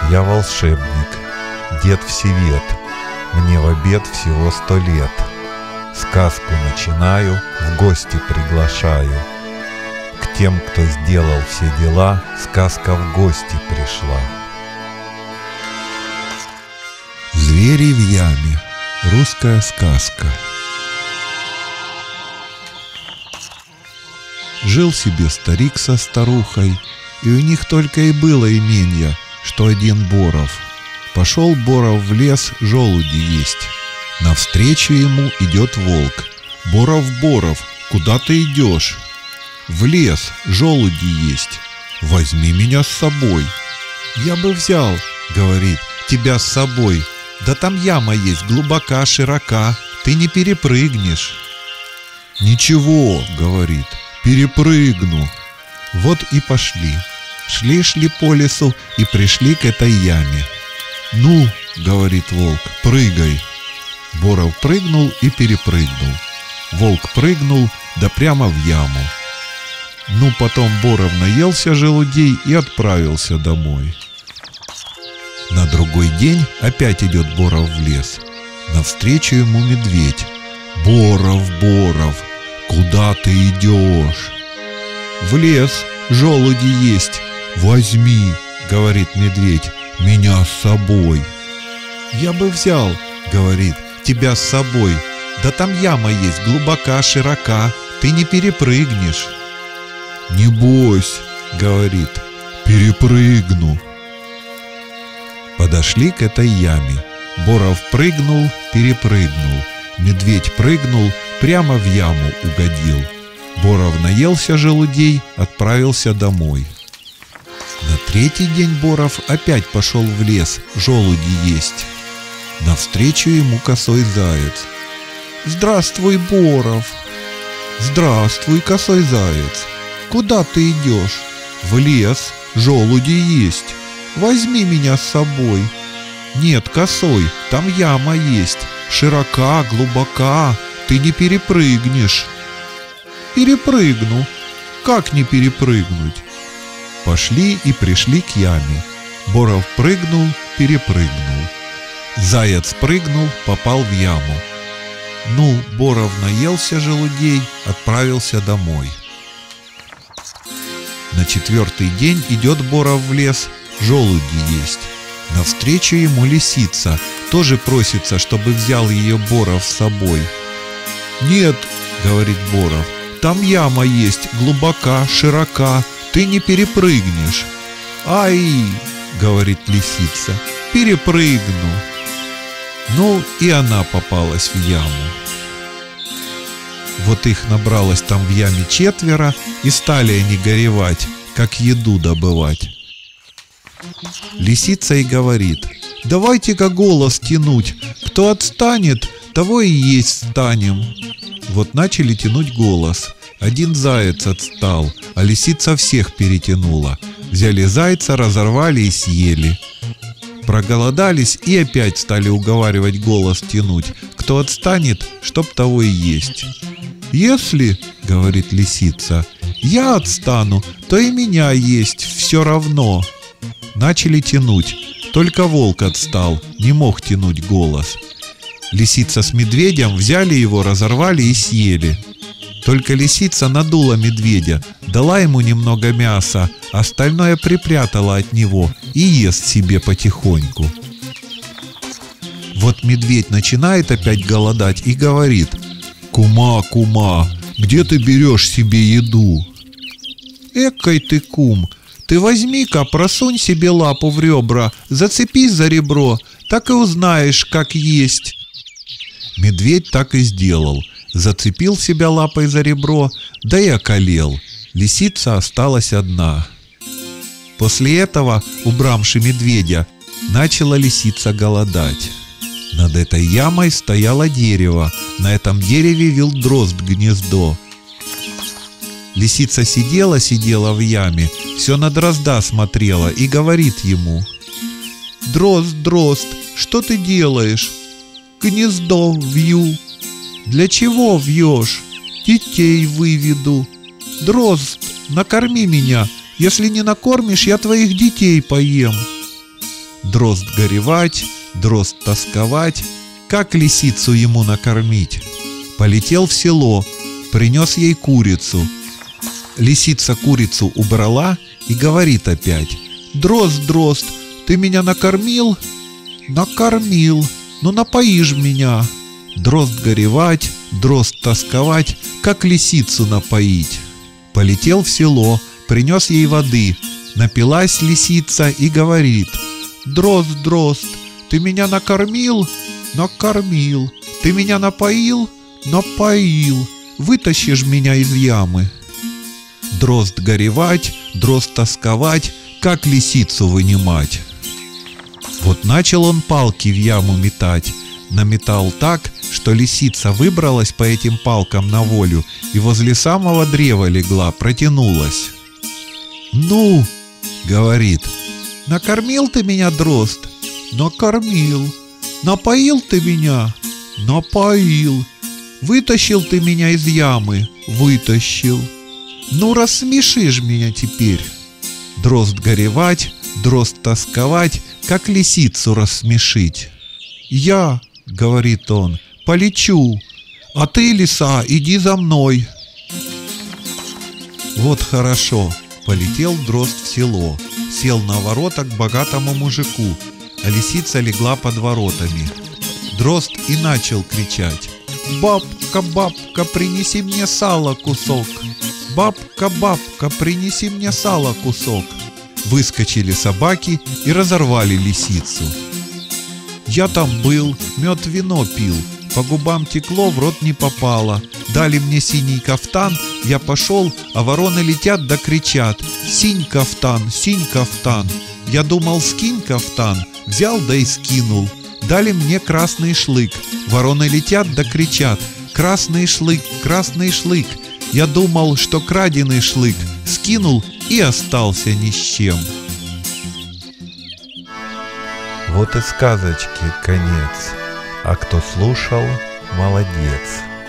Я волшебник, дед Всевет, мне в обед всего 100 лет. Сказку начинаю, в гости приглашаю. К тем, кто сделал все дела, сказка в гости пришла. Звери в яме. Русская сказка. Жил себе старик со старухой, и у них только и было именья, что один Боров. Пошел Боров в лес желуди есть. Навстречу ему идет волк. «Боров, Боров, куда ты идешь?» «В лес, желуди есть. Возьми меня с собой». «Я бы взял, — говорит, — тебя с собой. Да там яма есть, глубока, широка, ты не перепрыгнешь». «Ничего, — говорит, — перепрыгну». Вот и пошли. Шли по лесу и пришли к этой яме. «Ну, — говорит волк, — прыгай». Боров прыгнул и перепрыгнул. Волк прыгнул, да прямо в яму. Ну, потом Боров наелся желудей и отправился домой. На другой день опять идет Боров в лес. Навстречу ему медведь. «Боров, Боров, куда ты идешь?» «В лес, желуди есть. Возьми, — говорит медведь, — меня с собой». «Я бы взял, — говорит, — тебя с собой. Да там яма есть, глубока, широка, ты не перепрыгнешь». «Не бойся, — говорит, — перепрыгну». Подошли к этой яме. Боров прыгнул, перепрыгнул. Медведь прыгнул, прямо в яму угодил. Боров наелся желудей, отправился домой. На третий день Боров опять пошел в лес желуди есть. Навстречу ему косой заяц. «Здравствуй, Боров!» «Здравствуй, косой заяц! Куда ты идешь?» «В лес, желуди есть. Возьми меня с собой». «Нет, косой, там яма есть, широка, глубока, ты не перепрыгнешь». «Перепрыгну. Как не перепрыгнуть?» Пошли и пришли к яме. Боров прыгнул, перепрыгнул. Заяц прыгнул, попал в яму. Ну, Боров наелся желудей, отправился домой. На четвертый день идет Боров в лес, желуди есть. Навстречу ему лисица, тоже просится, чтобы взял ее Боров с собой. «Нет, — говорит Боров, — там яма есть, глубока, широка, ты не перепрыгнешь». «Ай, — говорит лисица, — перепрыгну». Ну, и она попалась в яму. Вот их набралось там в яме 4, и стали они горевать, как еду добывать. Лисица и говорит: «Давайте-ка голос тянуть, кто отстанет, того и есть станем». Вот начали тянуть голос. Один заяц отстал, а лисица всех перетянула. Взяли зайца, разорвали и съели. Проголодались и опять стали уговаривать голос тянуть, кто отстанет, чтоб того и есть. «Если, — говорит лисица, — я отстану, то и меня есть все равно». Начали тянуть, только волк отстал, не мог тянуть голос. Лисица с медведем взяли его, разорвали и съели. Только лисица надула медведя, дала ему немного мяса, остальное припрятала от него и ест себе потихоньку. Вот медведь начинает опять голодать и говорит: «Кума, кума, где ты берешь себе еду?» «Экой ты, кум, ты возьми-ка, просунь себе лапу в ребра, зацепись за ребро, так и узнаешь, как есть». Медведь так и сделал. Зацепил себя лапой за ребро, да и околел. Лисица осталась одна. После этого, убравши медведя, начала лисица голодать. Над этой ямой стояло дерево. На этом дереве вил дрозд гнездо. Лисица сидела в яме, все на дрозда смотрела и говорит ему: «Дрозд, дрозд, что ты делаешь?» «Гнездо вью». «Для чего вьешь?» «Детей выведу». «Дрозд, накорми меня, если не накормишь, я твоих детей поем». дрозд горевать, дрозд тосковать, как лисицу ему накормить. Полетел в село, принес ей курицу. Лисица курицу убрала и говорит опять: «Дрозд, дрозд, ты меня накормил?» «Накормил, ну напоишь меня». Дрозд горевать, дрозд тосковать, как лисицу напоить. Полетел в село, принес ей воды. Напилась лисица и говорит: «Дрозд, дрозд, ты меня накормил?» «Накормил. Ты меня напоил?» «Напоил. Вытащишь меня из ямы?» Дрозд горевать, дрозд тосковать, как лисицу вынимать. Вот начал он палки в яму метать. Наметал так, что лисица выбралась по этим палкам на волю и возле самого древа легла, протянулась. «Ну, — говорит, — накормил ты меня, дрозд?» «Накормил. Напоил ты меня?» «Напоил. Вытащил ты меня из ямы?» «Вытащил. Ну, рассмешишь меня теперь». Дрозд горевать, дрозд тосковать, как лисицу рассмешить. «Я, — говорит он, — полечу, а ты, лиса, иди за мной». Вот хорошо, полетел дрозд в село, сел на ворота к богатому мужику, а лисица легла под воротами. Дрозд и начал кричать: «Бабка, бабка, принеси мне сало кусок! Бабка, бабка, принеси мне сало кусок!» Выскочили собаки и разорвали лисицу. Я там был, мед вино пил, по губам текло, в рот не попало. Дали мне синий кафтан, я пошел, а вороны летят да кричат: «Синь кафтан, синь кафтан!» Я думал, скинь кафтан, взял да и скинул. Дали мне красный шлык, вороны летят да кричат: «Красный шлык, красный шлык!» Я думал, что краденый шлык, скинул и остался ни с чем. Вот и сказочки конец, а кто слушал, молодец.